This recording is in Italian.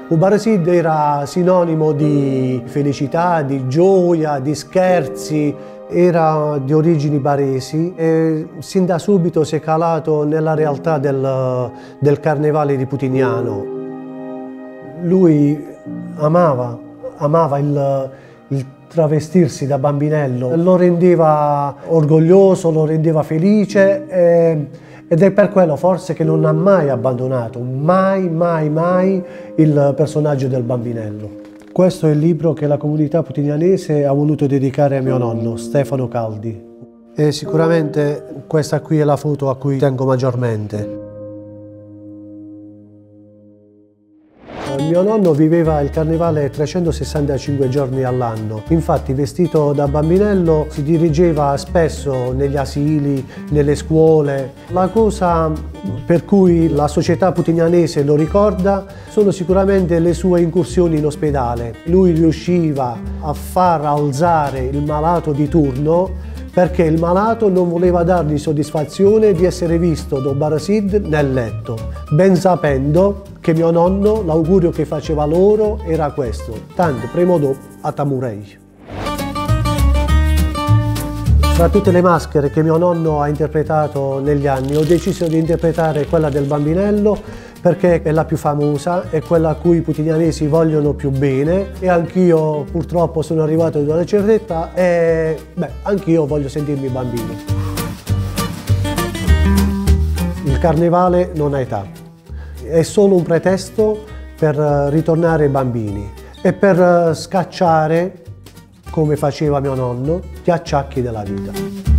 Ubarasid era sinonimo di felicità, di gioia, di scherzi, era di origini baresi e sin da subito si è calato nella realtà del carnevale di Putignano. Lui amava il travestirsi da bambinello, lo rendeva orgoglioso, lo rendeva felice ed è per quello forse che non ha mai abbandonato, mai il personaggio del bambinello. Questo è il libro che la comunità putignanese ha voluto dedicare a mio nonno, Stefano Caldi. E sicuramente questa qui è la foto a cui tengo maggiormente. Mio nonno viveva il carnevale 365 giorni all'anno, infatti vestito da bambinello si dirigeva spesso negli asili, nelle scuole. La cosa per cui la società putignanese lo ricorda sono sicuramente le sue incursioni in ospedale. Lui riusciva a far alzare il malato di turno perché il malato non voleva dargli soddisfazione di essere visto da Ubarasid nel letto, ben sapendo che mio nonno, l'augurio che faceva loro era questo: tanto premodò a Tamurei. Tra tutte le maschere che mio nonno ha interpretato negli anni, ho deciso di interpretare quella del bambinello perché è la più famosa, è quella a cui i putignanesi vogliono più bene e anch'io purtroppo sono arrivato ad una certa età e anch'io voglio sentirmi bambino. Il carnevale non ha età, è solo un pretesto per ritornare bambini e per scacciare, come faceva mio nonno, gli acciacchi della vita.